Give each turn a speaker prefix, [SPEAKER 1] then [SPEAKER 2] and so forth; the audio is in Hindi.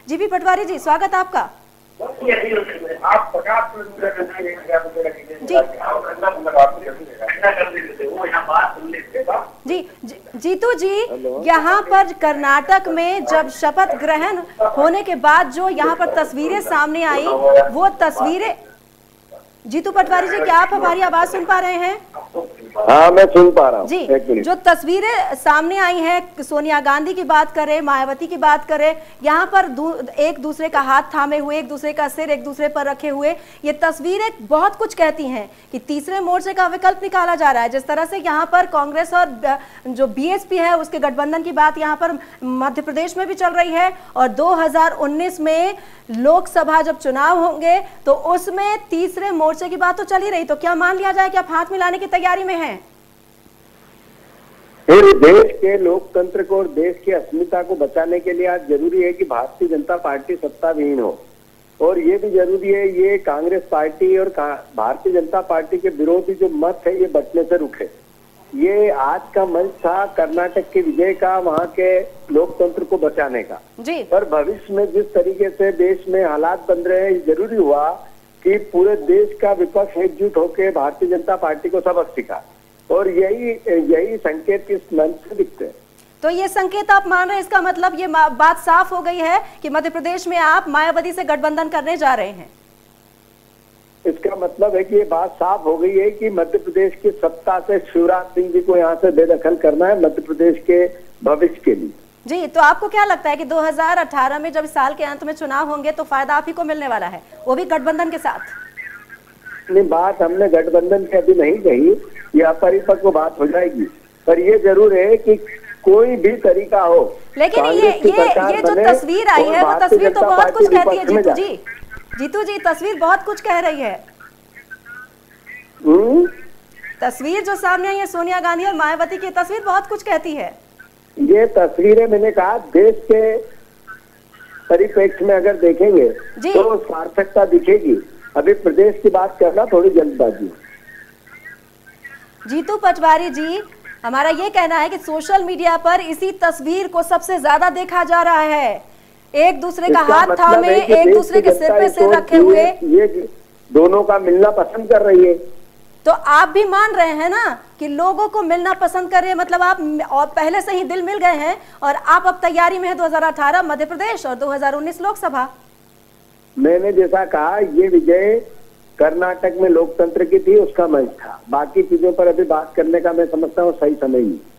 [SPEAKER 1] जीपी पटवारी जी, स्वागत आपका। जी जीतू जी, यहाँ पर कर्नाटक में जब शपथ ग्रहण होने के बाद जो यहाँ पर तस्वीरें सामने आई, वो तस्वीरें, जीतू पटवारी जी क्या आप हमारी आवाज सुन पा रहे हैं?
[SPEAKER 2] हाँ, मैं सुन पा रहा हूँ
[SPEAKER 1] जी। जो तस्वीरें सामने आई हैं, सोनिया गांधी की बात करें, मायावती की बात करें, यहाँ पर एक दूसरे का हाथ थामे हुए, एक दूसरे का सिर एक दूसरे पर रखे हुए, ये तस्वीरें बहुत कुछ कहती हैं कि तीसरे मोर्चे का विकल्प निकाला जा रहा है। जिस तरह से यहाँ पर कांग्रेस और जो बीएसपी है उसके गठबंधन की बात यहाँ पर मध्य प्रदेश में भी चल रही है, और 2019 में लोकसभा जब चुनाव होंगे तो उसमें तीसरे मोर्चे की बात तो चल ही रही, तो क्या मान लिया जाए कि आप हाथ मिलाने की तैयारी में हैं?
[SPEAKER 2] फिर देश के लोकतंत्र को और देश की अस्मिता को बचाने के लिए आज जरूरी है कि भारतीय जनता पार्टी सत्ताविहीन हो, और ये भी जरूरी है ये कांग्रेस पार्टी और भारतीय जनता पार्टी के विरोधी जो मत है ये बचने से रुके। ये आज का मंच था कर्नाटक के विजय का, वहाँ के लोकतंत्र को बचाने का
[SPEAKER 1] जी।
[SPEAKER 2] पर भविष्य में जिस तरीके से देश में हालात बन रहे हैं, जरूरी हुआ कि पूरे देश का विपक्ष एकजुट होकर भारतीय जनता पार्टी को सबक सिखा, और यही संकेत इस मंच से दिखते हैं।
[SPEAKER 1] तो ये संकेत आप मान रहे हैं, इसका मतलब ये बात साफ हो गई है कि मध्य प्रदेश में आप मायावती से गठबंधन करने जा रहे हैं?
[SPEAKER 2] इसका मतलब है कि ये बात साफ हो गई है कि मध्य प्रदेश की सत्ता से शिवराज सिंह जी को यहाँ से बेदखल करना है मध्य प्रदेश के भविष्य के लिए।
[SPEAKER 1] जी, तो आपको क्या लगता है कि 2018 में जब साल के अंत में चुनाव होंगे तो फायदा आप ही को मिलने वाला है, वो भी गठबंधन के साथ?
[SPEAKER 2] नहीं, बात हमने गठबंधन की अभी नहीं कही, यह परिपक्व बात हो जाएगी, पर ये जरूर है कि कोई भी तरीका हो।
[SPEAKER 1] लेकिन ये जो तस्वीर आई है वो तस्वीर तो बहुत कुछ कहती है जीतू जी। जीतू जी, तस्वीर बहुत कुछ कह रही है। तस्वीर जो सामने आई है सोनिया गांधी और मायावती की, तस्वीर बहुत कुछ कहती है।
[SPEAKER 2] ये तस्वीरें मैंने कहा देश के परिप्रेक्ष्य में अगर देखेंगे तो सार्थकता दिखेगी। अभी प्रदेश की बात करना थोड़ी जल्दबाजी।
[SPEAKER 1] जीतू पटवारी जी, हमारा ये कहना है कि सोशल मीडिया पर इसी तस्वीर को सबसे ज्यादा देखा जा रहा है, एक दूसरे का हाथ थामे, एक दूसरे के सिर पे सिर रखे हुए,
[SPEAKER 2] ये दोनों का मिलना पसंद कर रही है।
[SPEAKER 1] तो आप भी मान रहे हैं ना कि लोगों को मिलना पसंद कर रहे हैं, मतलब आप और पहले से ही दिल मिल गए हैं और आप अब तैयारी में है 2018 मध्य प्रदेश और 2019 लोकसभा।
[SPEAKER 2] मैंने जैसा कहा ये विजय कर्नाटक में लोकतंत्र की थी, उसका मंच था, बाकी चीजों पर अभी बात करने का मैं समझता हूँ सही समय नहीं।